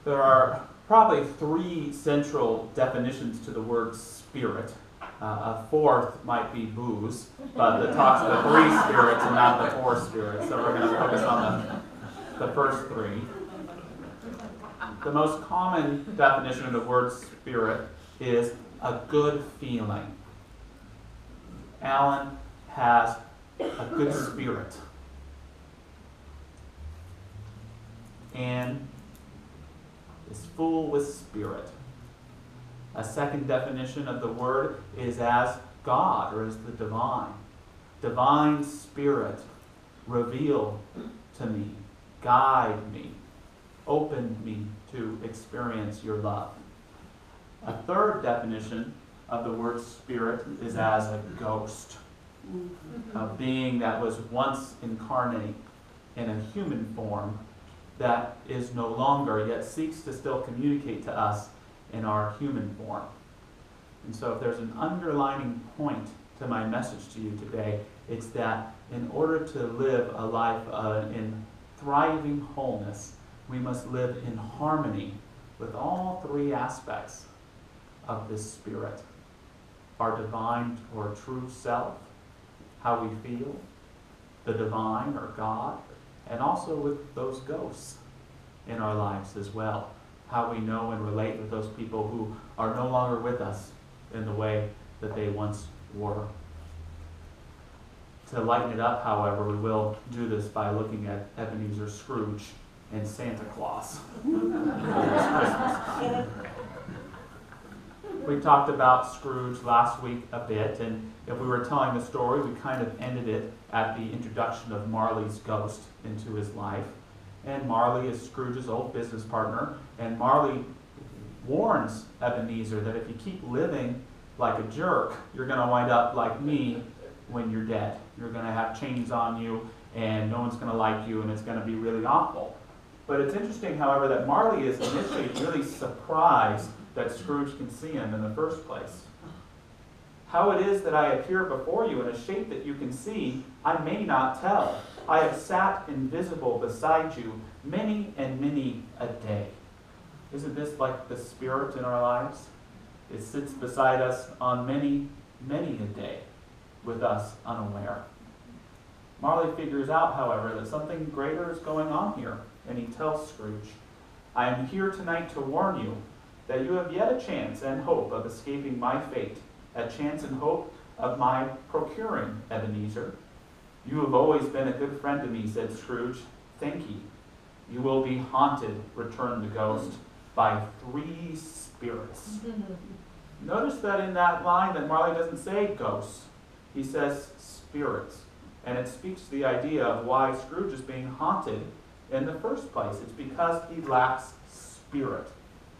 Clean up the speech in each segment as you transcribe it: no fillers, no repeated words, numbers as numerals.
There are probably three central definitions to the word spirit. A fourth might be booze, but it talks of the three spirits and not the four spirits, so we're going to focus on the first three. The most common definition of the word spirit is a good feeling. Alan has a good spirit. Anne is full with spirit. A second definition of the word is as God, or as the divine. Divine Spirit, reveal to me, guide me, open me to experience your love. A third definition of the word spirit is as a ghost, a being that was once incarnate in a human form that is no longer, yet seeks to still communicate to us in our human form. And so if there's an underlining point to my message to you today, it's that in order to live a life in thriving wholeness, we must live in harmony with all three aspects of this spirit. Our divine or true self, how we feel, the divine or God, and also with those ghosts in our lives as well. How we know and relate with those people who are no longer with us in the way that they once were. To lighten it up, however, we will do this by looking at Ebenezer Scrooge and Santa Claus. We talked about Scrooge last week a bit, and if we were telling the story, we kind of ended it at the introduction of Marley's ghost into his life. And Marley is Scrooge's old business partner, and Marley warns Ebenezer that if you keep living like a jerk, you're going to wind up like me when you're dead. You're going to have chains on you, and no one's going to like you, and it's going to be really awful. But it's interesting, however, that Marley is initially really surprised that Scrooge can see him in the first place. How it is that I appear before you in a shape that you can see, I may not tell. I have sat invisible beside you many and many a day. Isn't this like the spirit in our lives? It sits beside us on many, many a day, with us unaware. Marley figures out, however, that something greater is going on here, and he tells Scrooge, I am here tonight to warn you that you have yet a chance and hope of escaping my fate, a chance and hope of my procuring Ebenezer. You have always been a good friend to me, said Scrooge. Thank ye. You will be haunted, returned the ghost, by three spirits. Notice that in that line that Marley doesn't say ghosts. He says spirits. And it speaks to the idea of why Scrooge is being haunted in the first place. It's because he lacks spirit.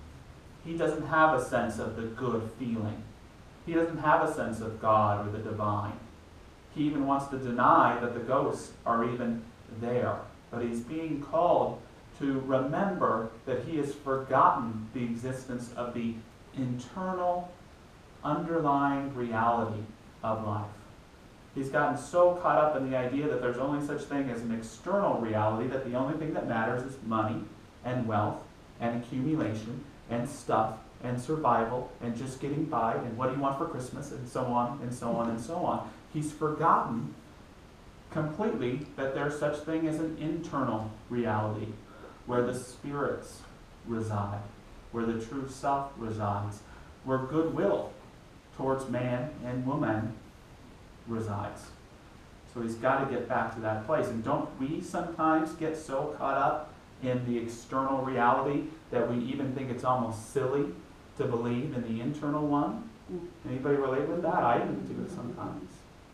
He doesn't have a sense of the good feeling. He doesn't have a sense of God or the divine. He even wants to deny that the ghosts are even there. But he's being called to remember that he has forgotten the existence of the internal, underlying reality of life. He's gotten so caught up in the idea that there's only such thing as an external reality, that the only thing that matters is money and wealth and accumulation and stuff and survival and just getting by and what do you want for Christmas and so on and so on and so on. He's forgotten completely that there's such thing as an internal reality where the spirits reside, where the true self resides, where goodwill towards man and woman resides. So he's got to get back to that place. And don't we sometimes get so caught up in the external reality that we even think it's almost silly to believe in the internal one? Anybody relate with that? I even do it sometimes.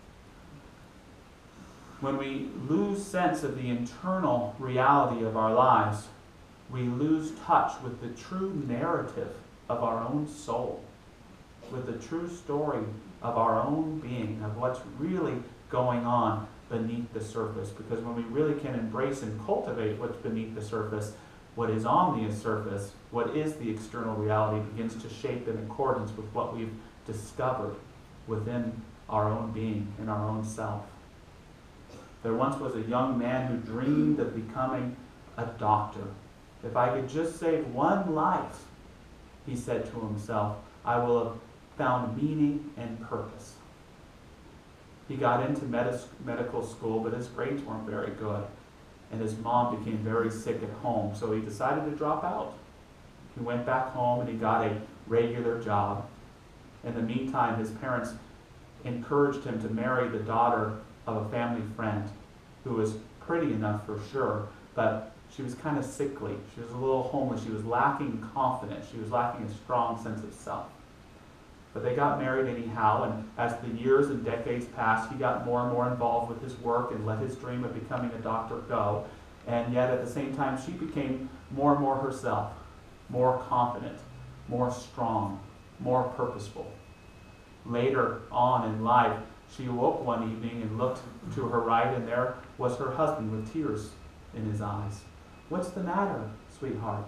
When we lose sense of the internal reality of our lives, we lose touch with the true narrative of our own soul, with the true story of our own being, of what's really going on beneath the surface. Because when we really can embrace and cultivate what's beneath the surface, what is on the surface, what is the external reality, begins to shape in accordance with what we've discovered within our own being, in our own self. There once was a young man who dreamed of becoming a doctor. If I could just save one life, he said to himself, I will have found meaning and purpose. He got into medical school, but his grades weren't very good. And his mom became very sick at home, so he decided to drop out. He went back home and he got a regular job. In the meantime, his parents encouraged him to marry the daughter of a family friend who was pretty enough for sure, but she was kind of sickly. She was a little homeless. She was lacking confidence. She was lacking a strong sense of self. But they got married anyhow, and as the years and decades passed, he got more and more involved with his work and let his dream of becoming a doctor go. And yet at the same time, she became more and more herself, more confident, more strong, more purposeful. Later on in life, she awoke one evening and looked to her right, and there was her husband with tears in his eyes. What's the matter, sweetheart?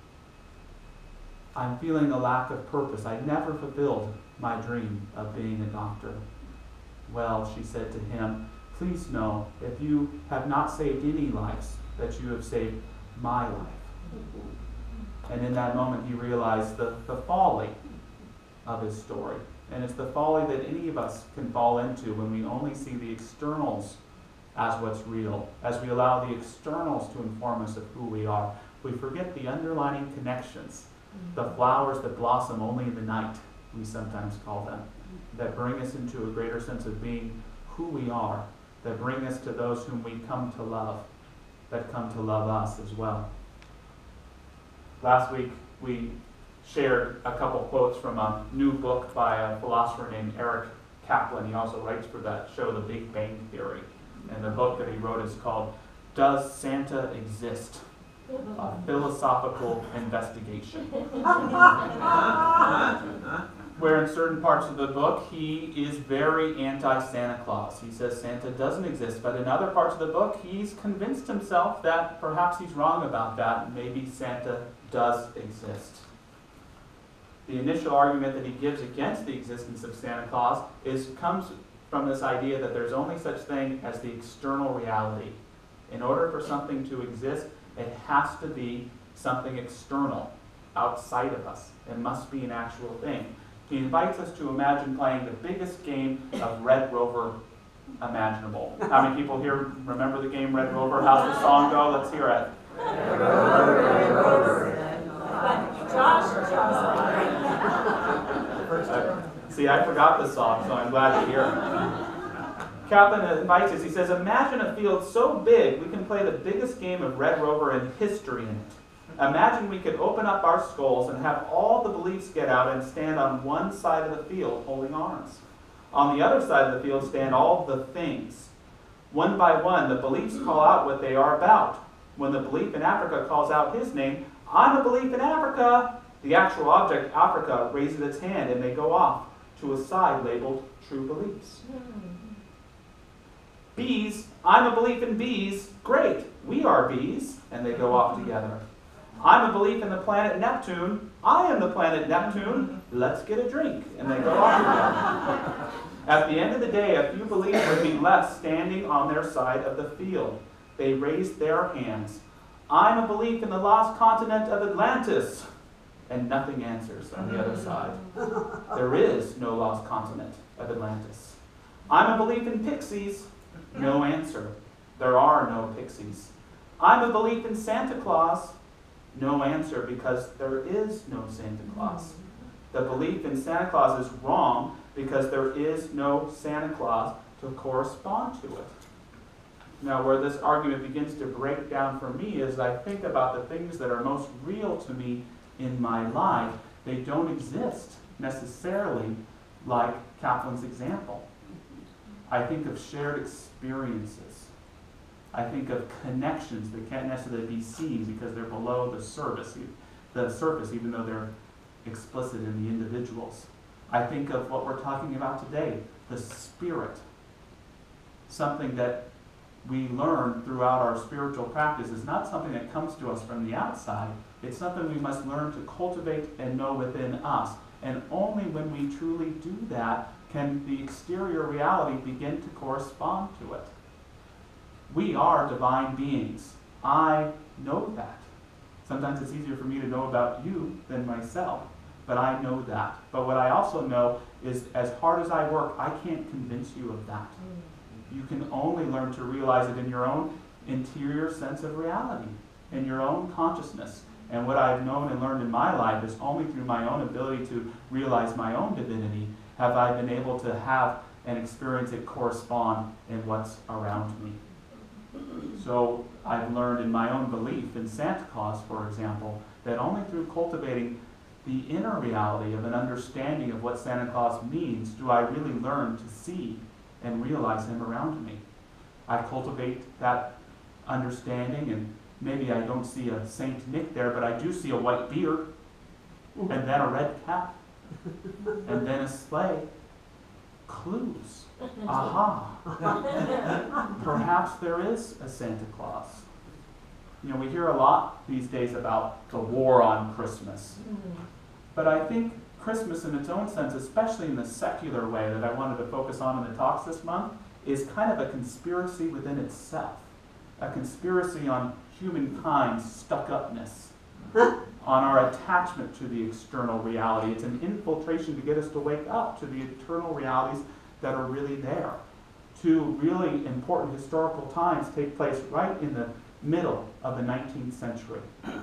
I'm feeling a lack of purpose. I never fulfilled my dream of being a doctor. Well, she said to him, please know, if you have not saved any lives, that you have saved my life. And in that moment, he realized the folly of his story. And it's the folly that any of us can fall into when we only see the externals as what's real, as we allow the externals to inform us of who we are. We forget the underlying connections, the flowers that blossom only in the night, we sometimes call them, that bring us into a greater sense of being who we are, that bring us to those whom we come to love, that come to love us as well. Last week, we shared a couple quotes from a new book by a philosopher named Eric Kaplan. He also writes for that show, The Big Bang Theory. And the book that he wrote is called Does Santa Exist? A Philosophical Investigation. Where in certain parts of the book, he is very anti-Santa Claus. He says Santa doesn't exist. But in other parts of the book, he's convinced himself that perhaps he's wrong about that. And maybe Santa does exist. The initial argument that he gives against the existence of Santa Claus comes from this idea that there's only such thing as the external reality. In order for something to exist, it has to be something external, outside of us. It must be an actual thing. He invites us to imagine playing the biggest game of Red Rover imaginable. How many people here remember the game Red Rover? How's the song go? Let's hear it. Red Rover, Red Rover. See, I forgot the song, so I'm glad to hear it. Kaplan invites us, he says, imagine a field so big we can play the biggest game of Red Rover in history in it. Imagine we could open up our skulls and have all the beliefs get out and stand on one side of the field holding arms. On the other side of the field stand all the things. One by one, the beliefs call out what they are about. When the belief in Africa calls out his name, I'm a belief in Africa. The actual object, Africa, raises its hand and they go off to a side labeled true beliefs. Bees, I'm a belief in bees. Great, we are bees. And they go off together. I'm a belief in the planet Neptune. I am the planet Neptune. Let's get a drink. And they go off together. At the end of the day, a few beliefs would be left standing on their side of the field. They raised their hands. I'm a belief in the lost continent of Atlantis. And nothing answers on the other side. There is no lost continent of Atlantis. I'm a belief in pixies. No answer. There are no pixies. I'm a belief in Santa Claus. No answer, because there is no Santa Claus. The belief in Santa Claus is wrong because there is no Santa Claus to correspond to it. Now, where this argument begins to break down for me is I think about the things that are most real to me in my life. They don't exist necessarily like Kaplan's example. I think of shared experiences. I think of connections that can't necessarily be seen because they're below the surface, even though they're explicit in the individuals. I think of what we're talking about today, the Spirit. Something that we learn throughout our spiritual practice is not something that comes to us from the outside. It's something we must learn to cultivate and know within us. And only when we truly do that can the exterior reality begin to correspond to it. We are divine beings. I know that. Sometimes it's easier for me to know about you than myself, but I know that. But what I also know is as hard as I work, I can't convince you of that. You can only learn to realize it in your own interior sense of reality, in your own consciousness. And what I've known and learned in my life is only through my own ability to realize my own divinity have I been able to have and experience it correspond in what's around me. So I've learned in my own belief in Santa Claus, for example, that only through cultivating the inner reality of an understanding of what Santa Claus means do I really learn to see and realize him around me. I cultivate that understanding, and maybe I don't see a Saint Nick there, but I do see a white beard, and then a red cap, and then a sleigh. Clues. Aha. Perhaps there is a Santa Claus. You know, we hear a lot these days about the war on Christmas. But I think Christmas in its own sense, especially in the secular way that I wanted to focus on in the talks this month, is kind of a conspiracy within itself. A conspiracy on humankind's stuck-upness, on our attachment to the external reality. It's an infiltration to get us to wake up to the eternal realities that are really there. Two really important historical times take place right in the middle of the 19th century.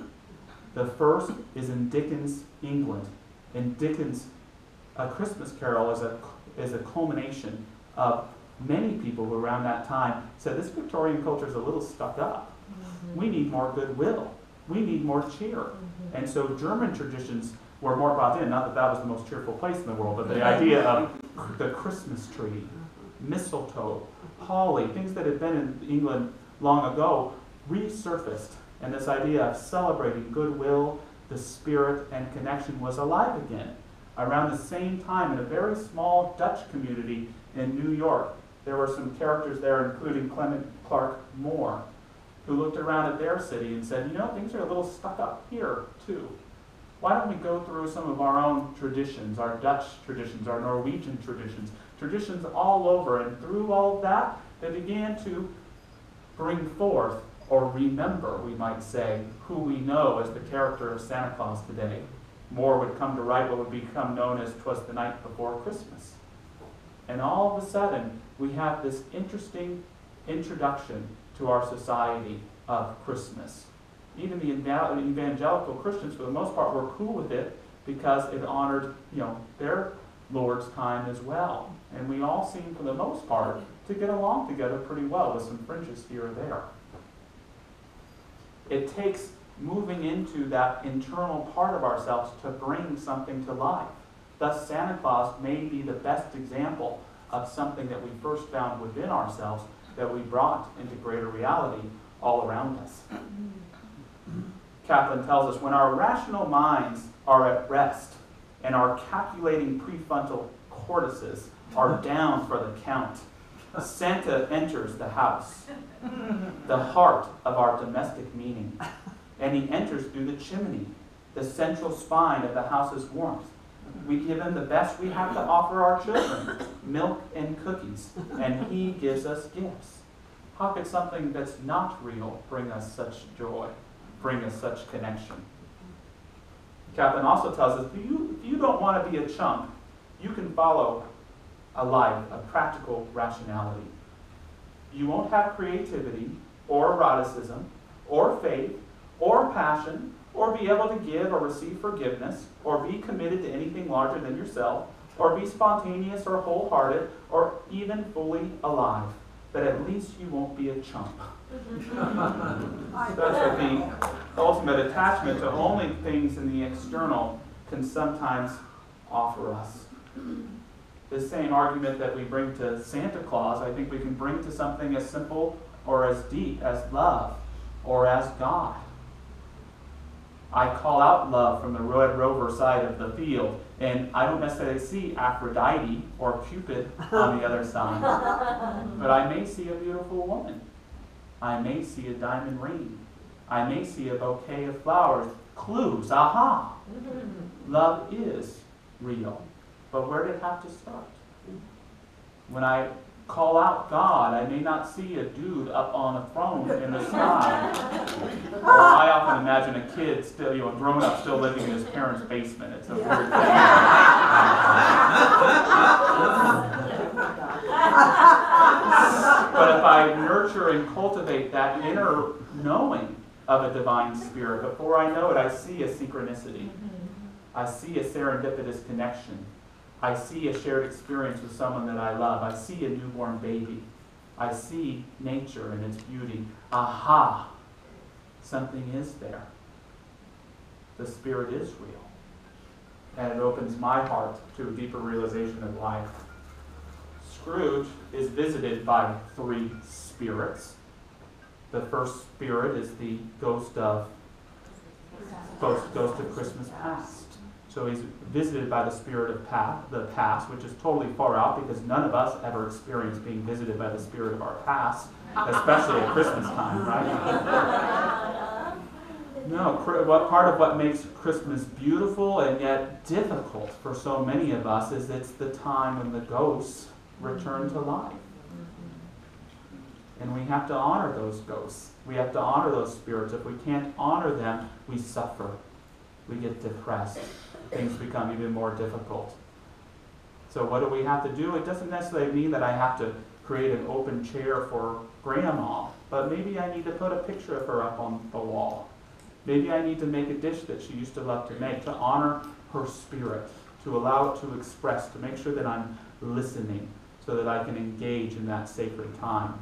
The first is in Dickens' England. In Dickens, A Christmas Carol is a culmination of many people who around that time said this Victorian culture is a little stuck up. We need more goodwill. We need more cheer. And so German traditions were more brought in, not that that was the most cheerful place in the world, but the idea of the Christmas tree, mistletoe, holly, things that had been in England long ago, resurfaced. And this idea of celebrating goodwill, the spirit, and connection was alive again. Around the same time, in a very small Dutch community in New York, there were some characters there, including Clement Clark Moore, who looked around at their city and said, you know, things are a little stuck up here, too. Why don't we go through some of our own traditions, our Dutch traditions, our Norwegian traditions all over, and through all of that, they began to bring forth, or remember, we might say, who we know as the character of Santa Claus today. Moore would come to write what would become known as 'Twas the Night Before Christmas. And all of a sudden, we have this interesting introduction to our society of Christmas. Even the evangelical Christians, for the most part, were cool with it because it honored, their Lord's time as well. And we all seem, for the most part, to get along together pretty well with some fringes here or there. It takes moving into that internal part of ourselves to bring something to life. Thus, Santa Claus may be the best example of something that we first found within ourselves that we brought into greater reality all around us. Kaplan tells us, when our rational minds are at rest and our calculating prefrontal cortices are down for the count, Santa enters the house, the heart of our domestic meaning, and he enters through the chimney, the central spine of the house's warmth. We give him the best we have to offer our children, milk and cookies, and he gives us gifts. How could something that's not real bring us such joy, bring us such connection? Kaplan also tells us, if you don't want to be a chump, you can follow a life of practical rationality. You won't have creativity or eroticism or faith or passion or be able to give or receive forgiveness or be committed to anything larger than yourself or be spontaneous or wholehearted or even fully alive. But at least you won't be a chump. That's what the ultimate attachment to only things in the external can sometimes offer us. The same argument that we bring to Santa Claus, I think we can bring to something as simple or as deep as love or as God. I call out love from the Red Rover side of the field, and I don't necessarily see Aphrodite or Cupid on the other side. But I may see a beautiful woman. I may see a diamond ring. I may see a bouquet of flowers. Clues, aha! Love is real. But where did it have to start? When I call out God. I may not see a dude up on a throne in the sky. Or I often imagine a kid still, a grown up still living in his parents' basement. It's a weird thing. But if I nurture and cultivate that inner knowing of a divine spirit, before I know it, I see a synchronicity. I see a serendipitous connection. I see a shared experience with someone that I love. I see a newborn baby. I see nature and its beauty. Aha! Something is there. The Spirit is real. And it opens my heart to a deeper realization of life. Scrooge is visited by 3 spirits. The first spirit is the ghost of Christmas past. So he's visited by the spirit of the past, which is totally far out because none of us ever experience being visited by the spirit of our past, especially at Christmas time, right? No, part of what makes Christmas beautiful and yet difficult for so many of us is it's the time when the ghosts return to life. And we have to honor those ghosts. We have to honor those spirits. If we can't honor them, we suffer. We get depressed. Things become even more difficult. So what do we have to do? It doesn't necessarily mean that I have to create an open chair for Grandma, but maybe I need to put a picture of her up on the wall. Maybe I need to make a dish that she used to love to make to honor her spirit, to allow it to express, to make sure that I'm listening so that I can engage in that sacred time.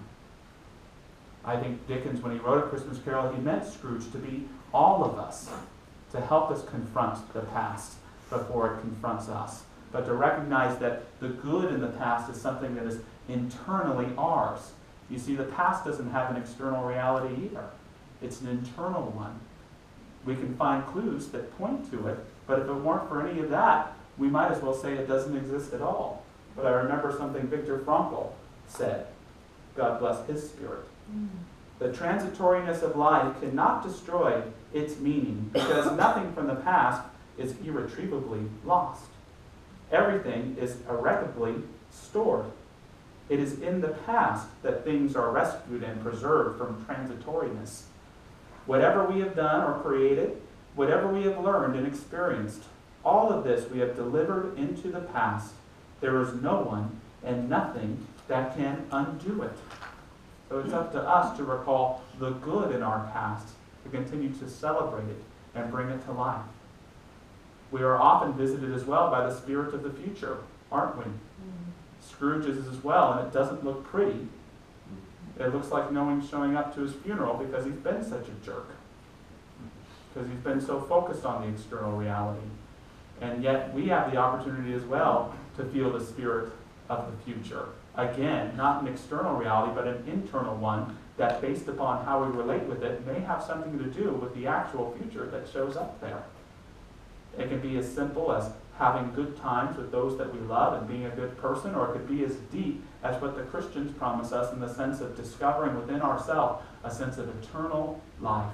I think Dickens, when he wrote A Christmas Carol, he meant Scrooge to be all of us, to help us confront the past before it confronts us, but to recognize that the good in the past is something that is internally ours. You see, the past doesn't have an external reality either. It's an internal one. We can find clues that point to it, but if it weren't for any of that, we might as well say it doesn't exist at all. But I remember something Viktor Frankl said. God bless his spirit. The transitoriness of life cannot destroy its meaning because nothing from the past is irretrievably lost. Everything is irreparably stored. It is in the past that things are rescued and preserved from transitoriness. Whatever we have done or created, whatever we have learned and experienced, all of this we have delivered into the past. There is no one and nothing that can undo it. So it's up to us to recall the good in our past, to continue to celebrate it and bring it to life. We are often visited as well by the spirit of the future, aren't we? Scrooge is as well, and it doesn't look pretty. It looks like no one's showing up to his funeral because he's been such a jerk. Because he's been so focused on the external reality. And yet we have the opportunity as well to feel the spirit of the future. Again, not an external reality, but an internal one that, based upon how we relate with it, may have something to do with the actual future that shows up there. It can be as simple as having good times with those that we love and being a good person, or it could be as deep as what the Christians promise us in the sense of discovering within ourselves a sense of eternal life,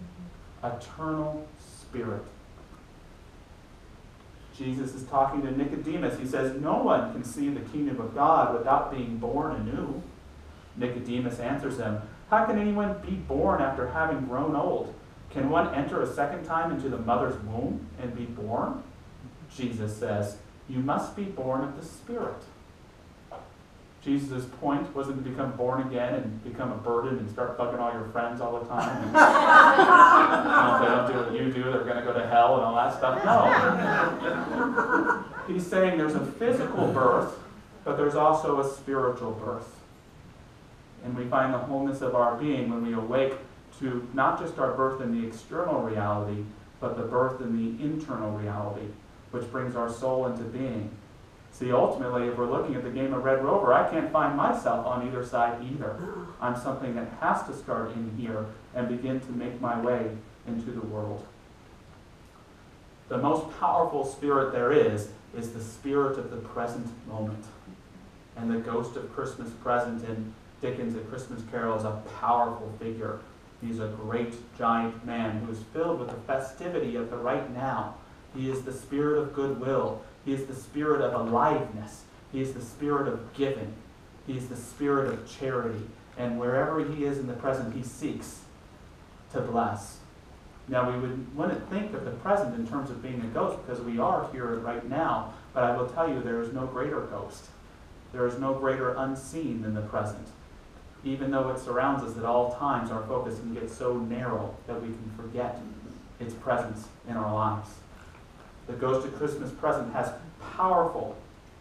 eternal spirit. Jesus is talking to Nicodemus. He says, no one can see the kingdom of God without being born anew. Nicodemus answers him, how can anyone be born after having grown old? Can one enter a second time into the mother's womb and be born? Jesus says, you must be born of the Spirit. Jesus' point wasn't to become born again and become a burden and start fucking all your friends all the time. And, if they don't do what you do, they're going to go to hell and all that stuff. No. He's saying there's a physical birth, but there's also a spiritual birth. And we find the wholeness of our being when we awake to not just our birth in the external reality, but the birth in the internal reality, which brings our soul into being. See, ultimately, if we're looking at the game of Red Rover, I can't find myself on either side either. I'm something that has to start in here and begin to make my way into the world. The most powerful spirit there is the spirit of the present moment. And the ghost of Christmas present in Dickens' A Christmas Carol is a powerful figure. He's a great giant man who is filled with the festivity of the right now. He is the spirit of goodwill. He is the spirit of aliveness. He is the spirit of giving. He's the spirit of charity. And wherever he is in the present, he seeks to bless. Now, we wouldn't think of the present in terms of being a ghost because we are here right now, but I will tell you there is no greater ghost. There is no greater unseen than the present. Even though it surrounds us at all times, our focus can get so narrow that we can forget its presence in our lives. The ghost of Christmas present has powerful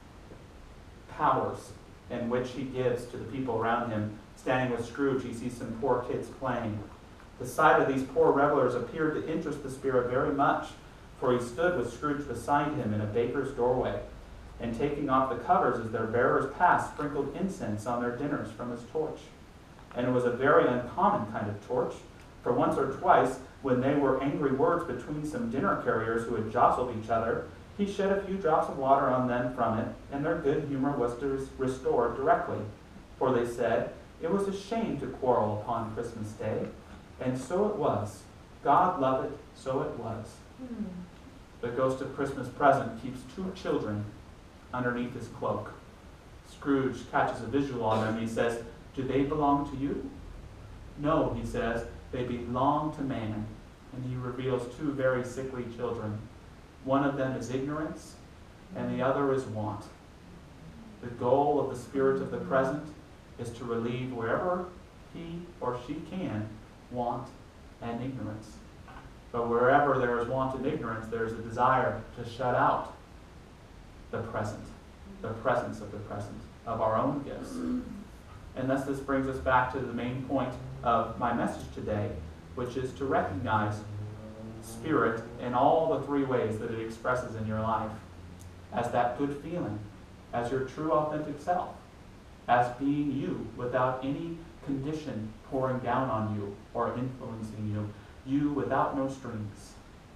powers in which he gives to the people around him. Standing with Scrooge, he sees some poor kids playing. The sight of these poor revelers appeared to interest the spirit very much, for he stood with Scrooge beside him in a baker's doorway, and taking off the covers as their bearers passed, sprinkled incense on their dinners from his torch. And it was a very uncommon kind of torch, for once or twice, when they were angry words between some dinner carriers who had jostled each other, he shed a few drops of water on them from it, and their good humor was restored directly. For they said, it was a shame to quarrel upon Christmas Day. And so it was. God loved it, so it was. The ghost of Christmas present keeps two children underneath his cloak. Scrooge catches a visual on them. He says, do they belong to you? No, he says, they belong to man. And he reveals two very sickly children. One of them is ignorance, and the other is want. The goal of the spirit of the present is to relieve wherever he or she can want and ignorance. But wherever there is want and ignorance, there is a desire to shut out the presence of the present, of our own gifts. And thus this brings us back to the main point of my message today, which is to recognize spirit in all the three ways that it expresses in your life. As that good feeling, as your true authentic self, as being you without any condition pouring down on you or influencing you, you without no strings.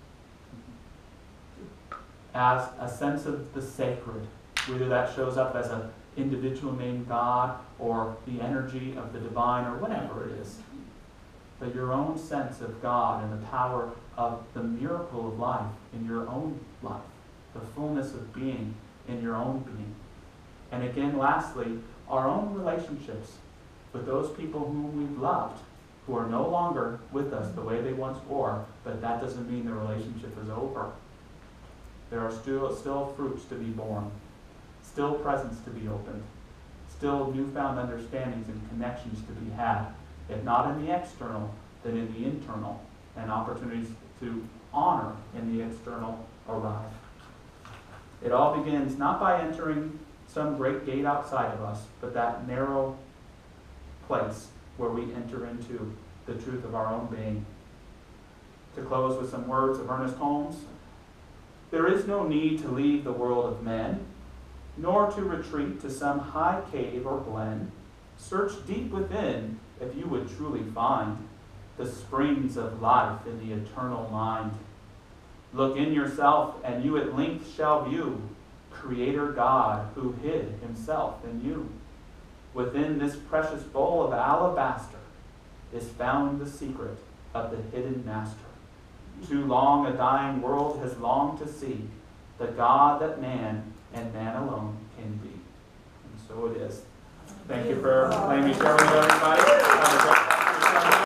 As a sense of the sacred, whether that shows up as an individual named God or the energy of the divine or whatever it is. But your own sense of God and the power of the miracle of life in your own life, the fullness of being in your own being. And again, lastly, our own relationships with those people whom we've loved, who are no longer with us the way they once were, but that doesn't mean the relationship is over. There are still fruits to be born, still presents to be opened, still newfound understandings and connections to be had, if not in the external, then in the internal, and opportunities to honor in the external arrive. It all begins not by entering some great gate outside of us, but that narrow place where we enter into the truth of our own being. To close with some words of Ernest Holmes, there is no need to leave the world of men, nor to retreat to some high cave or glen. Search deep within if you would truly find the springs of life in the eternal mind. Look in yourself, and you at length shall view Creator God who hid himself in you. Within this precious bowl of alabaster is found the secret of the hidden master. Too long a dying world has longed to see the God that man and man alone can be. And so it is. Thank you for letting me share with everybody. Have a great